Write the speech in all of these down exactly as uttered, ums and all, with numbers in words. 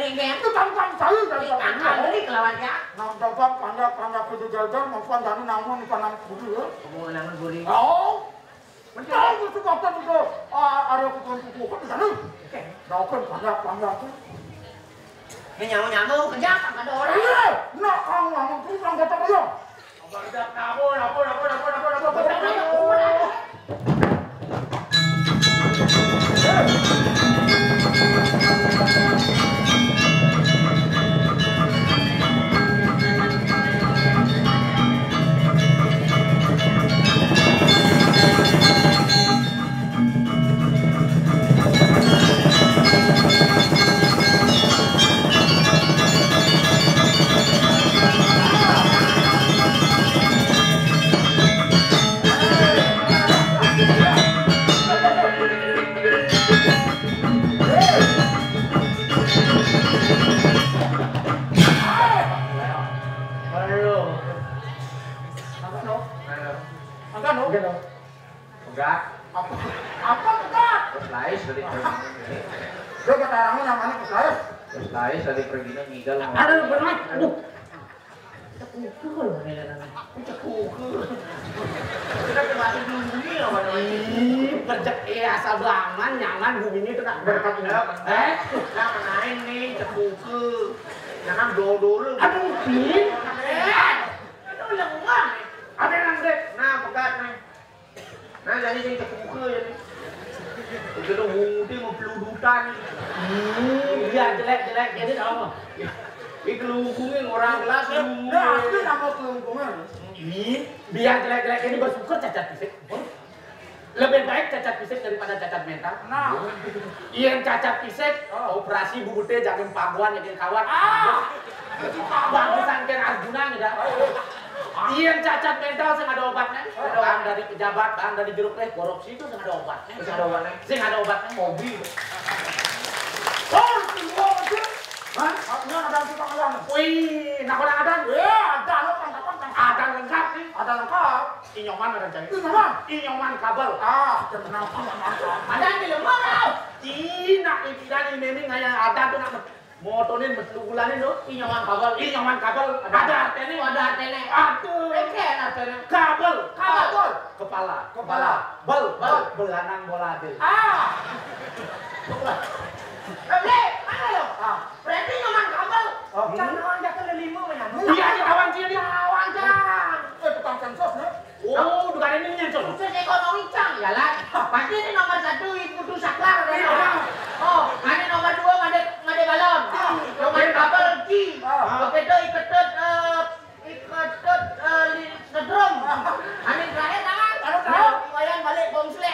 ingin itu kan saya dari kakak ini kelawan ya nang dapat pandak pandak kudu jalan maupun dari namun ikan nang kudu ya kamu nangan buri oh tahu itu kata itu ada kudu kudu kan di sana dapat pandak pandak itu ini nyamu nyamu kerja tak ada orang iya nak kamu namun tu orang kata dia kerja kamu apa apa apa apa apa apa enggak apa apa enggak Lais dari pergi dia kata orangnya namanya Lais Lais dari pergi ngigal aduh berat aduh cekukul cekukul kita kemarin bumi apa namanya kerja eh asal bangan nyaman bumi ini tuh tak berkat eh nah main nih cekukul jangan dodol aduh bin eh itu lemah ada yang dek nah pegat nih nah jadi yang cekukul jadi itu tuh mudi mau peludutan iya jelek-jelek jadi apa itu lungkungin orang kelas nah itu nama kelungkungan ini biar jelek-jelek ini bersyukur cacat fisik lebih baik cacat fisik daripada cacat mental nah yang cacat fisik operasi bubute jangan paguan yang kawan ah bagusan kan Arjuna enggak yang cacat mental sing ada obatnya bahan dari pejabat bahan dari jeruk teh korupsi itu sing ada obatnya sing ada obatnya sing ada obatnya mobil oh semua itu hah ini ada tukang adan wih nak ada adan ya ada lo kan ada lengkap nih ada lengkap inyoman ada cari inyoman inyoman kabel ah kenapa ada di lemah Cina ini dan ini ngaya ada tuh nak motonin betul bulanin lo inyoman kabel inyoman kabel ada artene ada artene aduh eken artene kabel kabel kepala kepala bel bel belanang bola deh ah Beli, mana lo? Ah, berarti inyoman kabel. Oh, jangan orang jatuh lelimu mana? Iya, di kawan sini. Kawan cang. eh tukang sensos nih Oh, bukan ini nyensos. Khusus ekonomi cang, ya lah. Pasti ini nomor satu itu saklar. Oh, ini nomor dua ngade ngade balon. Nomor kabel G. Oke itu iketet iketet sedrom. Ini terakhir tangan. Aduh, wayang balik bomslek.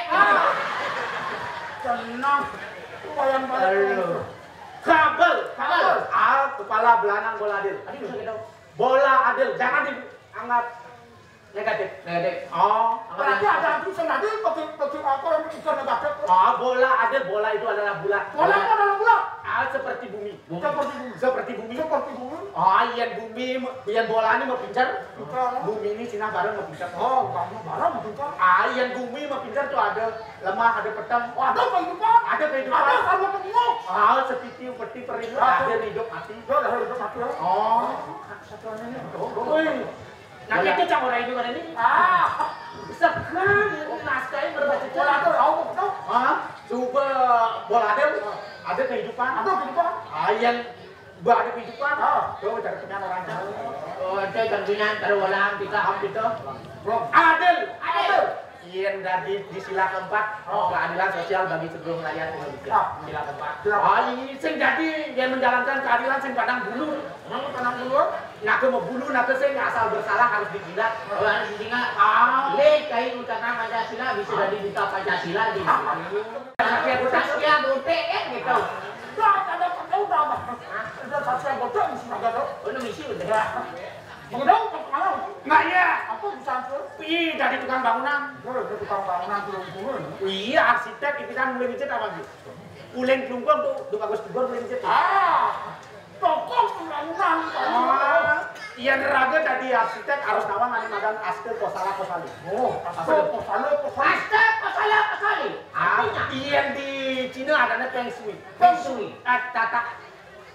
tenang lumayan balik kabel kabel ah kepala belanang bola adil tadi bisa gitu bola adil jangan dianggap negatif negatif oh berarti ada tulisan tadi bagi bagi apa yang bukan negatif oh bola adil bola itu adalah bulat bola itu adalah bulat ah seperti bumi seperti bumi seperti bumi seperti bumi oh iya bumi iya bola ini mau pincar bukan bumi ini Cina bareng mau pincar oh kamu barang bukan ah iya bumi mau pincar tuh ada lemah ada petang oh ada kehidupan ada kehidupan ada sama ketemu ah seperti peti perindo akhir hidup mati ya ada hidup mati ya oh satuannya ini wih nah itu cang orang itu kan ini ah sekarang naskahnya berbaca bola itu tahu betul ah coba bola ada ada kehidupan ada kehidupan ah yang ada kehidupan ah coba cari kenyan orang oh itu tentunya taruh ulang kita am kita adil adil yang dari di sila keempat keadilan sosial bagi seluruh rakyat Indonesia sila keempat ah ini sing jadi yang menjalankan keadilan sing padang bulu emang padang bulu nak mau bulu nak sing asal bersalah harus dijilat Orang singa, ah le kain ucapan Pancasila bisa jadi duta Pancasila di. tapi aku tak Saskia Bote eh gitu. dah ada tahu dah ada satu yang bodoh mesti ada tuh Oh, ini misi udah. bodoh mana nggak ya apa bisa tuh ih dari tukang bangunan boleh itu tukang bangunan belum turun iya arsitek itu kan mulai ngecet apa gitu uleng kelungkung tuh tuh bagus tugor mulai ngecet ah tokoh pembangunan ah iya neraga tadi arsitek harus nawang ani magang aske kosala kosali oh asal posalo posalo Pasta pasala pasali. ah iya di Cina adanya feng shui Feng Shui. ah tata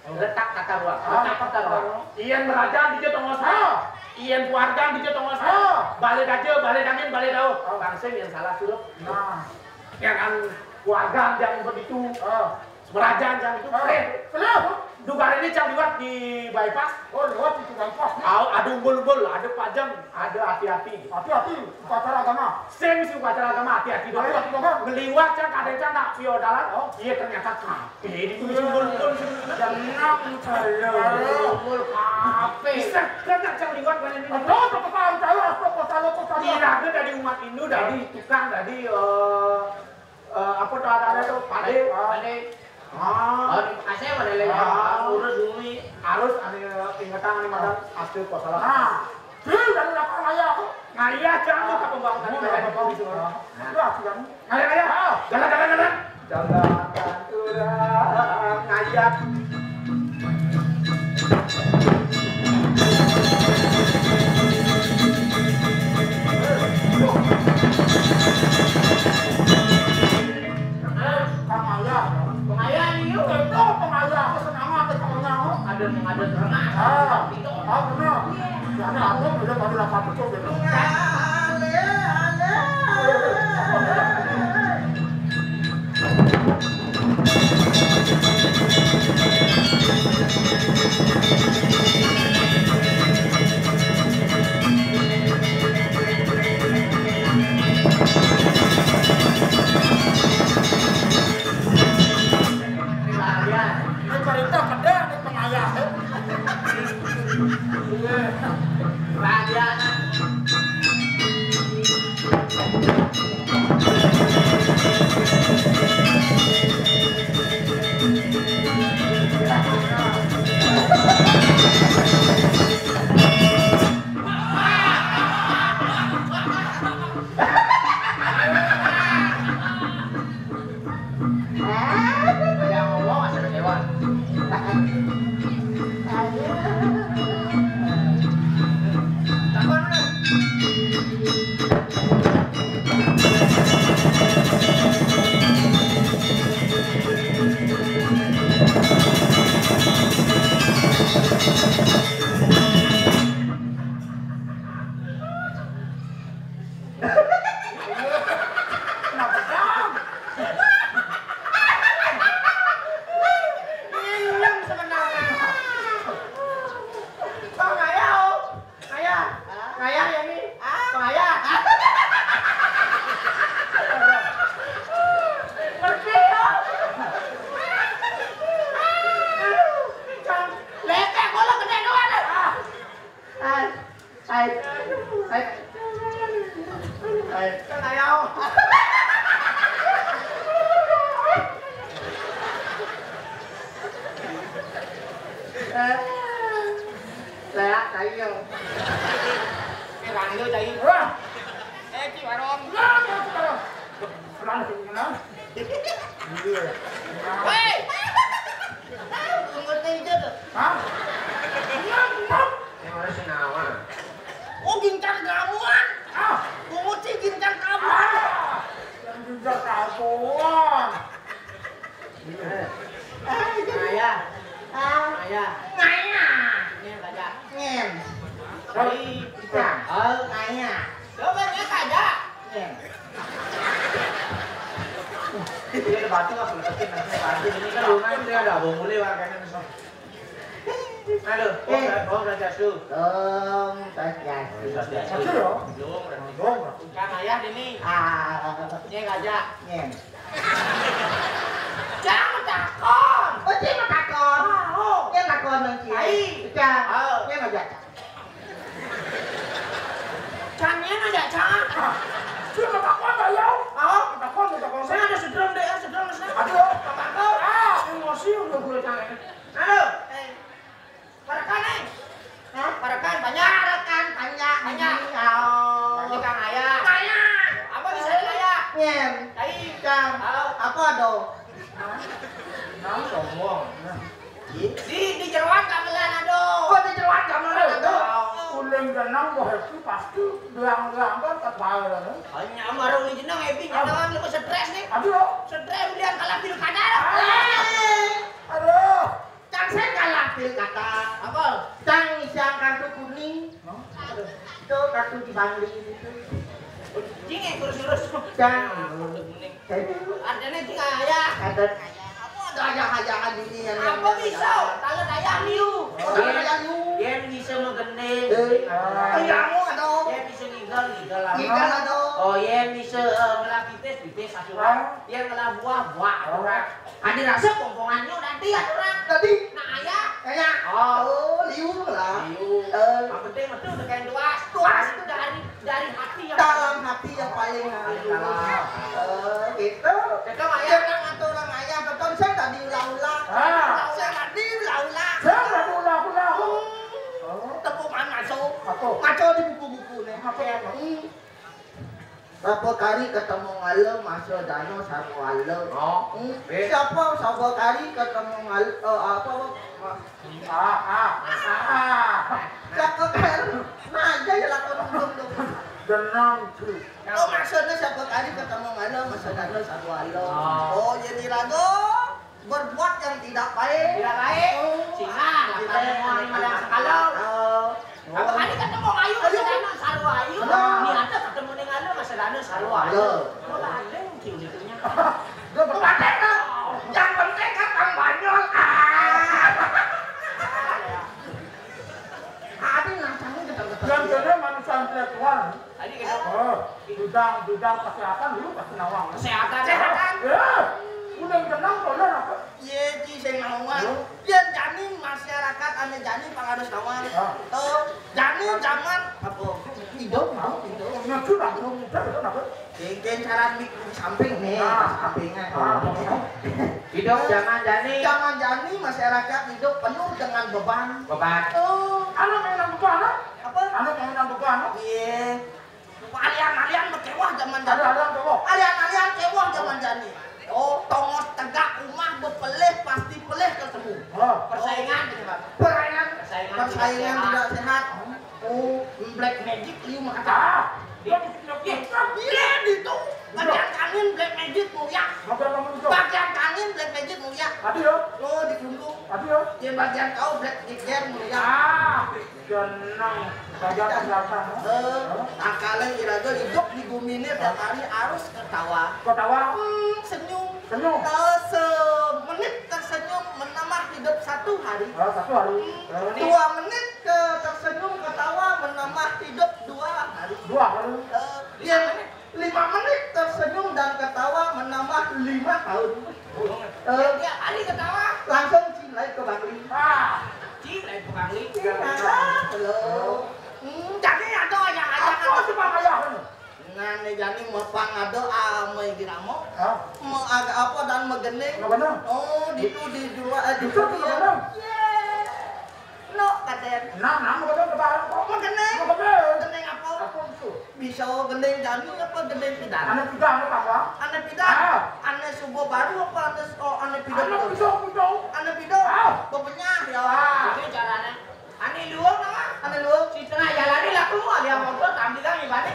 Letak tata ruang. Ah, Letak tata ruang. Iyan merajang di tongos. Ah. Iyan keluarga di tongos. Ah. Balik aja, balik angin, balik daun. Bangsa yang salah suruh. Nah. Yang kan keluarga yang begitu. Ah. Merajang yang itu. Eh, Kenapa? dugaan ini cang liwat di bypass. Oh, lewat itu bypass. Oh, ada umbul-umbul, ada pajang, ada hati-hati. Hati-hati, upacara agama. Sing si upacara agama hati-hati dong. Hati-hati dong. Ngeliwat cang ada cang nak fiodalan. Oh, iya ternyata kafe di umbul-umbul. Jangan saya. Umbul kafe. Bisa kan cang liwat kan ini. Aduh, kepekaan saya, kepekaan kepekaan. Tidak dari umat Hindu, dari tukang, dari eh eh, apa tuh ada tuh pade, Pade. ah, Oh, di Bekasi mana lagi? Ah. Urus bumi. harus ada ingatan ada madam asli kosalah. Nah, sih dari lapang ayah aku. Ngaya cang tuh ke pembangunan Ini kayak apa gitu. Ya, sudah. Ngaya ngaya, jalan jalan jalan. Jalan turang ngaya. Kang ayah. Pengayaan yuk. Itu pengayah aku senang apa temennya aku. Ada ada ternak. Ah, ah benar. Jadi aku udah baru dapat itu gitu. Ini cerita gede nih pengayah. Radian. Yang ngomong asal hewan. Takon lu. Kenapa jam? Nyem sebenarnya. Bang Ayah, oh. Ayah. Ayah ya nih. Bang Ayah. Ngerti ya? Lecek kalau gede doang. Hai. Hai. Hai. Hai. Bang Ayah. Oh. Saya kayu. Cái răng vô chạy. Wah, Ê chị bà Ron. nah, nah, Serang sih mana? Iya. Weh. Không có tin chứ. Hah? Ngap, ngap. Yang mana senawa? Oh gincar kamuan. Ah, Pungut sih gincar kamuan. ah. Yang juga kapuan. Ngaya. Ah. Ngaya. Ngaya. Nghe kaja. Nghe. Đi bisa. Ờ ngaya. Coba nghe kaja. Nghe. Ini batu nggak boleh kecil nanti batu ini kan rumah itu dia ada bom mulai warganya nih so. Halo, oh oh raja su. Om tas Masih ya? Belum berarti. Dong. Kang ayah ini. Ah. Nghe kaja. Nghe. Jangan takon. Oh jangan takon. Oh. Nghe takon nanti. Ai. Jangan. Oh. Nghe kaja. Cannya ada cang. Sudah kapuan tak ya? Oh. Kapuan, kapuan. Saya ada sedang deh, sedang deh. Aduh. Bapak kau. Ah, emosi udah gue cang. Halo. Eh. Parakan nih. Hah? Parakan banyak. Parakan banyak. Banyak. Oh. Ini Kang Ayah. Ayah. Apa bisa di Ayah? Nyen. Dari Kang. Halo. Apa dong? Nah, Sombong. Di di jeruan gamelan aduh. Oh, di jeruan gamelan aduh. Ulang jenang gue happy pasti bilang-bilang kan terbayar kan? Hanya baru ini jenang happy jangan lu stres nih. Aduh. Stres lihat kalah pilkada. Aduh. Cang saya ambil kata apa? Cang isian kartu kuning. Itu kartu di Bangli itu. Cing yang kurus-kurus. Cang. Artinya cing ayah. Ada ada ayah-ayahan ini yang Apa bisa? Kalau ayah liu. Kalau ayah liu. Dia bisa ngegendeng. Ayahmu aduh. Dia bisa ngigal, ngigal. Ngigal aduh. Oh iya bisa ngelaki tes, tes satu orang. Dia ngelah buah, buah orang. Ada rasa pompongannya nanti ada orang. Tadi. Nah ayah. Ayah. Oh liu lah. Liu. Eh. Yang penting betul dengan tuas. Tuas itu dari dari hati yang Dalam hati yang paling halus. Eh gitu. Kita ayah. Jangan ngatur orang ayah betul saya tadi ulang-ulang. Ah. Saya tadi ulang-ulang. Saya nggak ulah-ulah. Tepungan masuk. Apa? Ngaco di buku-buku nih. Apa ya? Berapa kali ketemu ngalem masuk dano satu ngalem. Oh. Hmm. Siapa siapa kali ketemu ngalem oh, apa Ah, ah, ah. siapa kali nah aja ya lakon belum dong. Tenang tuh. Oh maksudnya siapa kali ketemu ngalem masuk dano satu ngalem. Oh. Oh jadi rago berbuat yang tidak baik. Tidak baik. Cina, kita mau ada sekalau. Apa kali ketemu ayu sedana saru ayu. Ni ada ketemu dengan anu sedana saru ayu. Oh ada cium itunya. Gue berpaten dong. Yang penting kan Kang Banyol. Ah. Ada langsung ketemu. Yang jadi manusia intelektual. Tadi kita Oh, bidang bidang kesehatan dulu pasti nawang. kesehatan. Kesehatan. Ya, udah tenang kalau apa? Ye ci sing nawan. Yen jani masyarakat ane jani pangarus nawan. Oh, jani zaman apa? Hidup mau hidup. Nyuci lah, nyuci itu apa? Kengken cara mik di samping nih, sampingnya. Hidup zaman jani. Zaman jani masyarakat hidup penuh dengan beban. Beban. Oh, Anak yang nang bukan, apa? anak yang nang bukan. Iya. Alian-alian mekewah zaman Ada jani. ada tuh. Alian-alian kewah zaman jani. Oh, tongos tegak umah bepeleh pasti peleh ketemu. Oh, Persaingan gitu Pak. Persaingan, Persaingan persaingan tidak tidak sehat. Oh, black magic liu mah kata. ah, Iya, iya itu. Bagian kanin black magic mulia. apa kamu itu? Bagian kanin black magic mulia. Ada ya, Oh, dikuntung. ada ya. Yang bagian kau black magic mulia. Ah, tenang, saja kesehatan. Eh, akalnya iraga hidup di bumi ini tiap hari harus ketawa. Kau tahu? Hmm, senyum. Senyum. Kalau semenit tersenyum menambah hidup satu hari. Ah, satu hari. Eh, Dua menit ke tersenyum ketawa menambah hidup dua hari. Dua hari. Eh, yang lima menit tersenyum dan ketawa menambah lima tahun. Eh, Tiap hari ketawa. langsung cinlai ke Bangli. Ah, Cing lain tukang li. Halo. Hmm, jadi ada yang apa ada sih Pak Ayah ini? Ngane jani mepang ada ame giramo. Ah, Mau agak apa dan megening. nggak benar. Oh, ditu di dua eh, di Itu tuh nggak benar. No, kaden. Nah, nah, nggak benar kebahan kok. Megening. Nggak benar. Gendeng apa? Apa itu? Bisa gendeng jani apa gendeng pidana? Anak tiga, anak apa? Ane pidana? Ah. Ane subuh baru apa ane oh ane pidana? Anak bisa, bisa. Ane pidana? Ah. Bebenyah ya. Ah. Itu caranya. Ani luang nama. Ane lu. Si tengah jalan ini lah keluar dia motor tampil kami balik.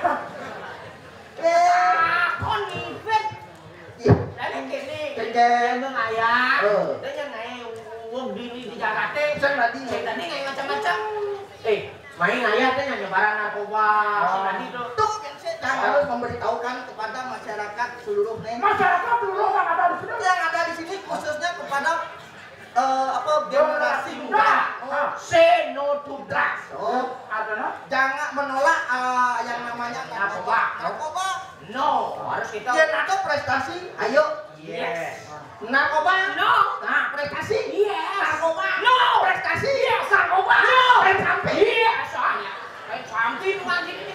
Eh. Ah, kon ngipet. Iya. Dari kini. Kengken. Yang ayah. Oh. Dan yang ayah uang dini di Jakarta. Saya tadi. Saya tadi kayak macam-macam. Eh, main ayah teh nyanyi barang narkoba. Si tadi tuh. Tuh yang saya harus memberitahukan kepada masyarakat seluruhnya. Masyarakat dulu kan ada di sini. Yang ada di sini khususnya kepada eh, apa generasi muda. Ah. Say no to drugs. Oh, Ada nah? jangan menolak eh, yang namanya narkoba. Narkoba. No, harus kita. Dia nato prestasi, ayo. Yes. Narkoba. No. Nah, prestasi. Yes. Narkoba. No. Prestasi. Yes. Narkoba. No. Pen sampai. Iya, soalnya. Pen sampai lagi ini.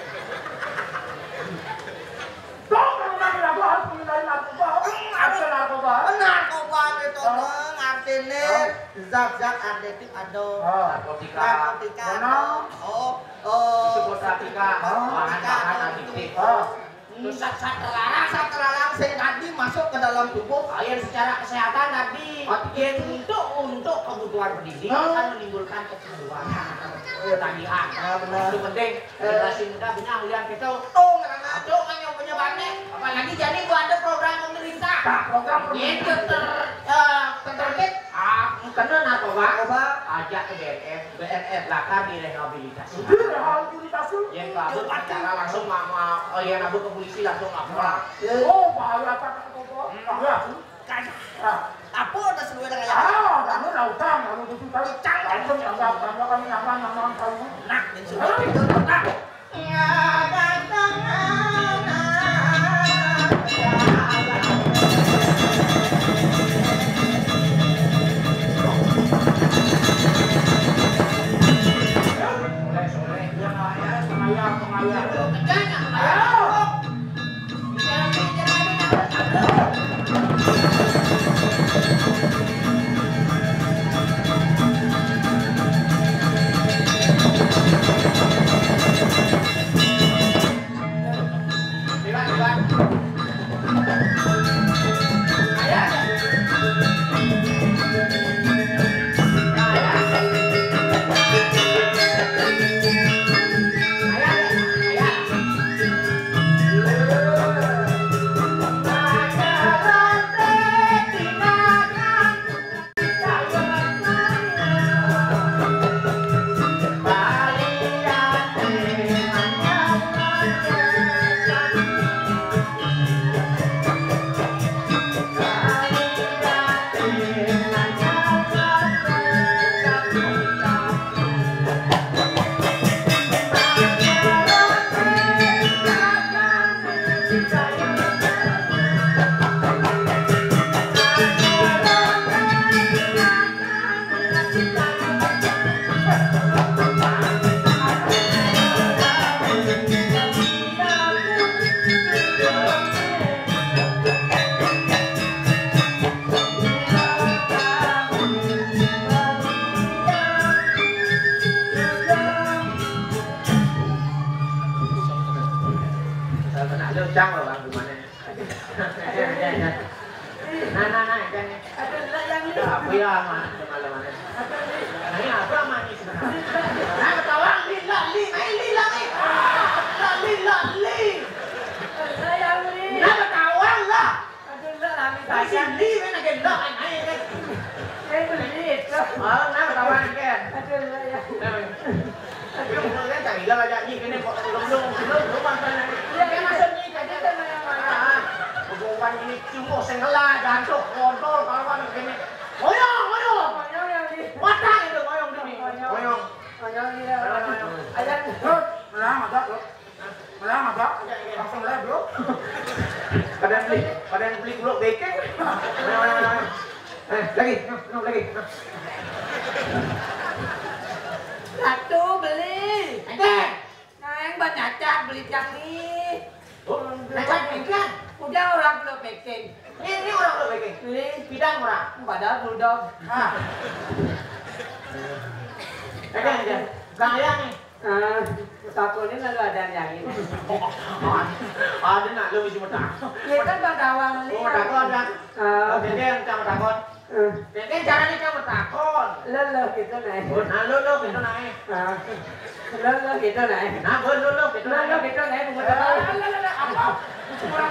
Dong, kalau nanti aku harus menghindari narkoba. Ada narkoba. Narkoba itu dong artinya zat-zat adiktif ada. Ah. Narkotika. Narkotika. Benar. Oh, oh. Disebut narkotika. Bahan-bahan adiktif. Ah. Terus zat-zat terlarang. Rasa terlarang saya tadi masuk ke dalam tubuh. Kalian secara kesehatan tadi yang untuk untuk kebutuhan pendidik Oh. akan menimbulkan kecanduan, ketagihan. Ah, benar. Itu penting. Generasi muda punya lihat kita. Oh, ngerana. Aduh, hanya penyebabnya. Apalagi jadi gua ada program pemerintah. Nah, program Itu ter eh, terkait ah kena narkoba. Narkoba. ngajak ke B N F, B N F lakar direhabilitasi. Direhabilitasi? Yang kabur pacara langsung mama, oh yang kabur ke polisi langsung lapor. Oh, bahaya apa kok? Bahaya. Apa ada seluruh dengan ya? Ah, kamu lautan, kamu itu tahu. Langsung anggap kamu kami nyaman nyaman kamu. Nak, dan sudah itu nak. Ya datang. Cang loh bang, gimana? Nah, nah, nah, kan nih. Apa ya, mana? Mana? Ini apa mana sebenarnya? Nah, ketawa li la li, main li la li. La li la li. Sayang li. Nah, ketawa lah. Aduh lah, kami Kasi sayang. li, main lagi lah, main main. Saya beli itu. Oh, nah ketawa nih kan? Aduh lah ya. Tapi umur kan tak gila aja ni, kini kok belum belum belum belum mantan. Ya, kan masuk ni saja kan yang mana. Hubungan ini cuma sengalah jancok kontol kawan kini. Moyong, moyong. Moyong yang ni. Matang itu moyong ni. Moyong. Moyong ni lah. Ayat. Melang ada, melang ada, langsung live bro. Kadang beli, kadang beli gulok bacon. Eh, lagi, no, lagi. Satu beli. Ada. Neng banyak cat beli yang ni. Oh, Macam ikan. Udah orang belum packing. Ini ini orang lo bikin. Beli. Bidang orang. Padahal bulldog. Ah. Ada ada. Gaya nih. Ah, satu ini lalu ada yang ini. ada nak lu mesti matak. Ya kan bang Dawang li. Oh, takon kan? Ah, Oh, dia yang cuma takon. Bikin caranya kamu takon. lalu gitu naik. Oh, nah lu lu gitu naik. Ah, lalu gitu naik. Nah, gua lu lu gitu Lalu naik. gitu naik. Apa? Orang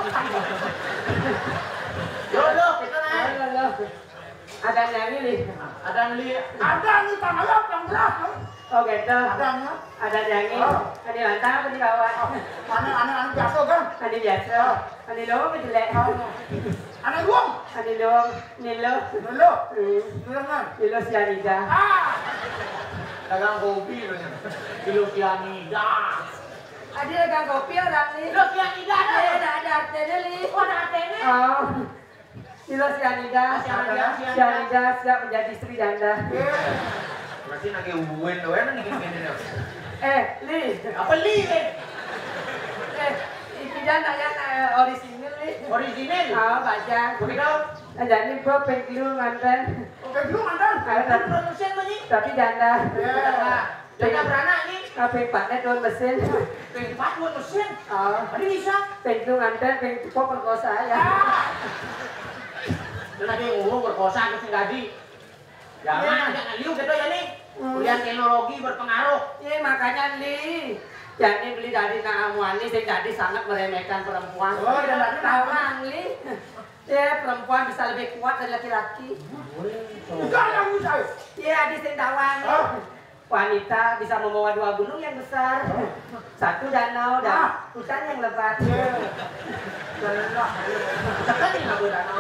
Lu lu gitu naik. Lalu ada yang ini. Ada beli. Ada nih tanah yang jelas. Oh gitu. Adanya. Ada yang ini. Ada mantap apa di bawah. Mana mana anu biasa kan? Ada biasa. Ada lo jelek. Ada ruang. Ada lo nilo. Dulu. Hmm. Dulu kan? Nilo sianida. Ah. Dagang kopi lu nya. Kilo sianida. Ada dagang kopi orang ni. Lo sianida ada. Eh, ada ada artinya li. Oh, ada artinya. Oh. Nilo sianida. Sianida, sianida. Sianida siap menjadi istri janda. Masih nak hubungin lu kan nih gini nih. Eh, li. Apa li? Eh, ini janda yang eh, orisinil li. Original. Oh, baca. Begitu. Jadi gua pengen nganten. Oke dulu mantan. Ada Produsen mana? tapi janda. Jaga beranak nih. Tapi paknya tuan mesin. Pengen buat mesin. Oh, Ada bisa. pengen nganten, pengen kok perkosa ya. Itu nanti ngomong berkosa ke si Gadi. Jangan, jangan liu gitu ya nih. Kuliah teknologi berpengaruh. Iya makanya li. Jadi beli dari Naamwani, saya jadi sangat meremehkan perempuan. Oh, dan tadi Tawang li. Ya perempuan bisa lebih kuat dari laki-laki. Enggak yang bisa. Iya, di Sendawang. Wanita bisa membawa dua gunung yang besar, satu danau dan hutan yang lebat. Sekali nggak danau.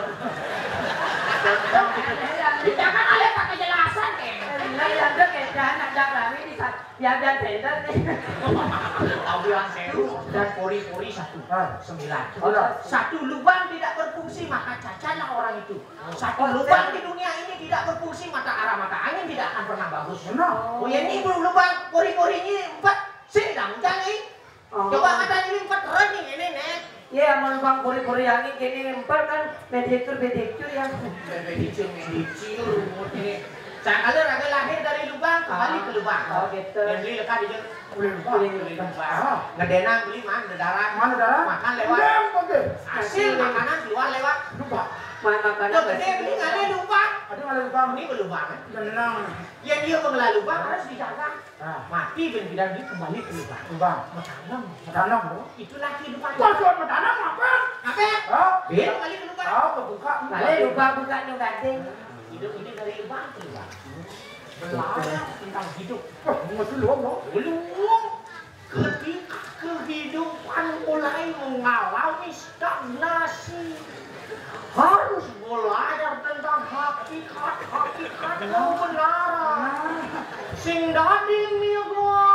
Kita kan ada tak kejelasan eh. Nah, yang ada keadaan ada kami di saat ya dan tender nih. Ambulan seru dan pori-pori satu sembilan. Satu lubang tidak berfungsi maka cacatlah orang itu. Satu lubang di dunia ini tidak berfungsi maka arah mata angin tidak akan pernah bagus. Oh ya ini belum lubang pori-pori ini empat sedang jangan. Coba kata ini empat terus nih ini nih. Ya mau lubang pori-pori angin kini empat kan mediatur mediatur yang Medici medici rumut ini. Saya kalau raga lahir dari lubang kembali ke lubang. Oh gitu. Yang beli lekat di jalan. Beli lubang. Beli lubang. Ngedenang beli mana darah. Mana darah? Makan lewat. Hasil makanan keluar lewat Lubang. Main makanan. Lo gede beli nggak ada lubang. Ada nggak ada lubang? Ini ke lubang kan? Tenang. Yang dia mengelola lubang harus dijaga. Mati ben tidak dia kembali ke lubang. Lubang. Menanam. Tanam bro. Itulah kehidupan. Kau jual menanam apa? Apa? Ah, Ben kembali ke lubang. ah, kebuka. Balik lupa buka yang gading. Hidup ini dari lubang ke lubang. Belajar tentang hidup. Oh, masih luang bro. Belum. Ketika kehidupan mulai mengalami stagnasi, harus belajar tentang hakikat-hakikat kebenaran. Sing dadi gua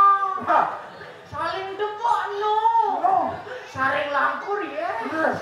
saling depak no, saring langkur ya.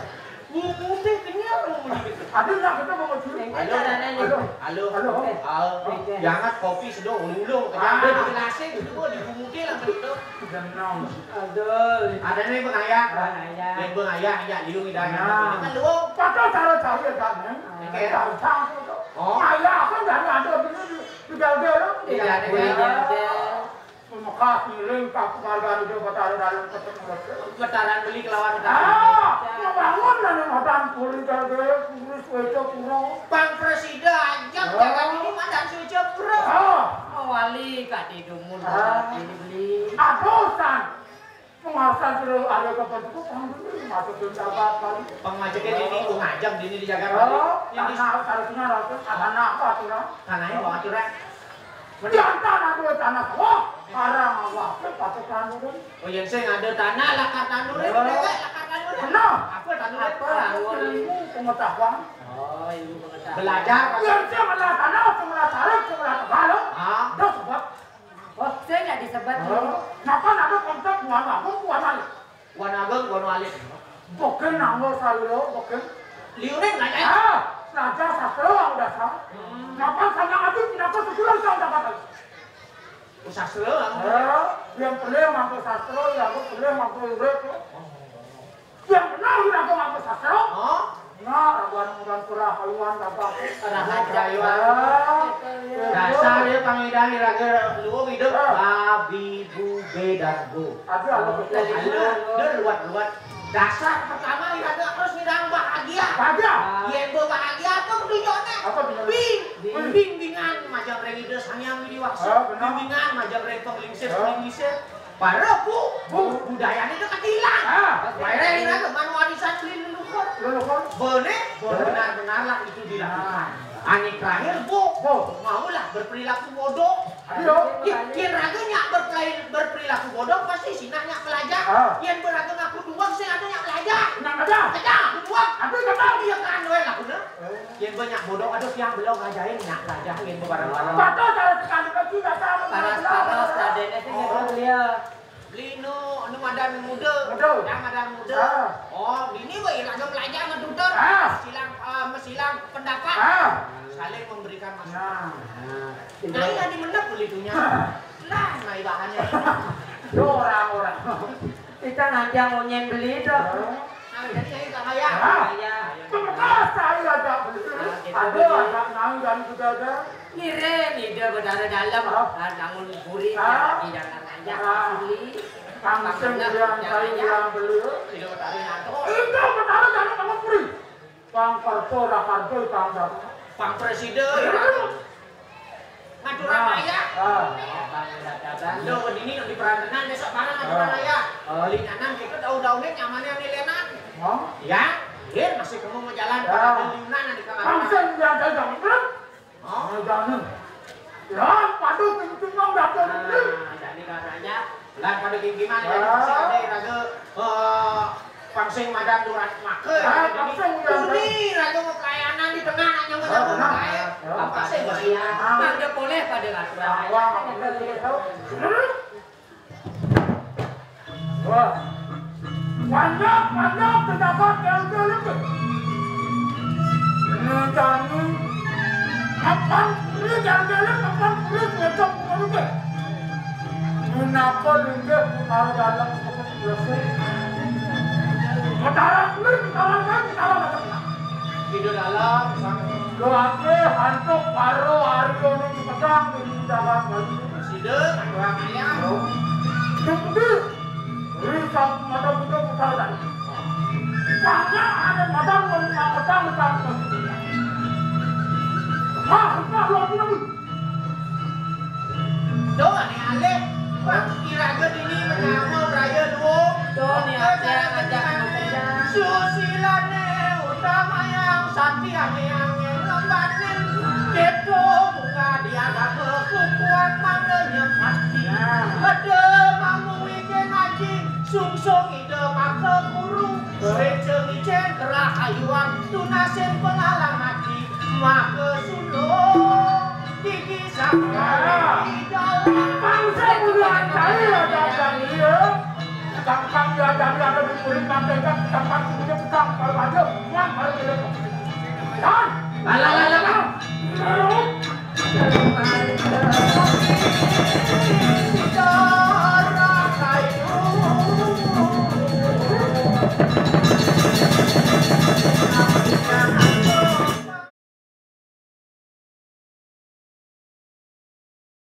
Bumbu teh kenyang muli. Ada nggak kita mau ngecuri? Halo, halo, halo, halo, halo. Jangan kopi sedang ulung-ulung. Kejangan di gelasnya gitu gua di bumbu teh lah begitu. Tenang. Aduh. Ada nih bang ayah, Ayah. yang bang ayah, ya liung hidayah. Nah. Ini kan lu. Patah cara cari kan? Oke. Tahu tahu. Oh. Ayah kan dari ada begini tinggal dia orang. Tidak ada yang Mekah miring kaku marga itu batara dalam ketemu. Getaran beli kelawan Ah, ngebangun dan ngotan puri dari kurus weco puro. Bang Presiden ajak jangan ini mandan suci pura. Ah, Wali kak di dumun ini beli. adusan. Pengawasan suruh ada kepentuku panggil masuk ke jabat kali. Pengajaknya ini ngajak ini di Jakarta. Oh, Yang di tanah harusnya ratus, tanah apa aturan? tanahnya bawa aturan. Jantan ada tanah wah, arang awak patokan itu. Oh yang saya ada tanah lakar tanur itu dewek lakar tanur. Benar. Apa tanur itu? Ilmu pengetahuan. Oh ilmu pengetahuan. Belajar. Yang sebelah tanah, sebelah tarik, sebelah tegaluk. Ah. Dah sebab. Oh saya nggak disebut. Kenapa ada konsep buana? Apa buana? Wanageng Wanwalid. Bukan nama saya, bukan. Liurin nggak ya? Ah, raja sastra yang dasar. Kenapa saya ada? Kenapa sesuatu saya dapat? Usah serang. Eh, yang boleh mampu sastra, yang boleh mampu urut. Yang benar udah aku mampu sastra. Oh. Nah, raguan-raguan surah haluan apa? Raguan haluan. Dasar ya pangidan raga lu hidup babi bube dan bu. Ada ada Halo, dia luat-luat. Dasar pertama raga harus ngidang bahagia. Bahagia. Yang bahagia apa tunjuknya? Apa tunjuknya? Bing, bimbingan majang regides hanya miliwaksa. Ah, benar. Bimbingan majang reg penglingsir penglingsir. Para bu, bu budayanya itu ketilang. Ah, Bayar ini kan warisan leluhur. leluhur. Boleh, benar-benarlah itu dilakukan. Anik terakhir bu, Bu. maulah berperilaku bodoh. Ayo. Yang raganya berperilaku bodoh pasti sinahnya pelajar. Ah. Yang beraga ngaku duang saya ada yang pelajar. Nak ada? Ada, duang. Ada kata. Dia kan doang lah bener. Yang banyak bodoh ada yang belum ngajarin nak pelajar yang barang-barang. Kata cara sekali lagi kata. Panas-panas radennya sih nggak dia. Lino, anu madan muda. Muda. Yang madan muda. Ah. Oh, ini bayi raga pelajar sama tutor. Ah. Silang, uh, mesilang pendapat. Ah. Saling memberikan masukan. Nah. Nah, ini yang dimenep kulitunya. Lah, nah bahannya. Orang-orang. Kita nanti yang mau nyembeli itu. Nah, jadi saya tak kaya. Ah. Ya. Sebentar saya ada beli. Ada ada naik dan juga ada. Kirim ide berdarah dalam. Ah, namun gurih Ah. di dalam aja. Ah. Beli. Kangsen yang saya yang beli. Tidak bertarik nato. Itu benar jangan kamu beri. Pang Karto Rakarto Kang Dato. Pak Presiden. Ngatur raya. Ah. Lo ini di perantenan besok mana ngatur raya. Oh, linyanan kita daun-daunnya nyamannya nilenan. Oh. Ya, dia masih kamu mau jalan Ya. pada liunan di kamar. Kangsen yang saya jangan beri. Oh, Jangan. Ya, padu kencing mau datang. Nah, jadi katanya lan pada gimana ya? Ah. Si ada raga eh pangsing madan durat make. Ah, pangsing ya. Ini raga mau pelayanan di tengah nanya mau jago Ah, kaya. ah. Apa sih bahaya? Ah. Kan dia boleh pada aturan. Wah, wah. Banyak, banyak terdapat gel-gel itu. Ini jangan apa? Ini gel-gel apa? Ini ngecap itu. Kenapa lingga taruh dalam seperti biasa? Sekarang ini sekarang kan sekarang macam Di dalam sang lo ake hantuk baru hari ini dipedang di dalam lagi. sidek orang ayam. Jadi, risau mata buka buka dan banyak ada madam yang petang petang. Ah, nah lo bilang Do ane ale. Bang kira-kira ini menyamu raya duo. Do ni ajak ajak Susilane utama yang satiane yang lembatin. Kedo bunga dia gak kekukuan mananya pasti. Ada mamu ikan ngaji sungsung ide maka guru. Receng ijen kerah ayuan tunasin pengalaman di maka sulung. Gigi sakit di dalam. bangsa bulan cari ada yang dia. Gampang dia dari ada di kulit mantega, gampang punya petang kalau ada uang kalau dia. Dan Alah alah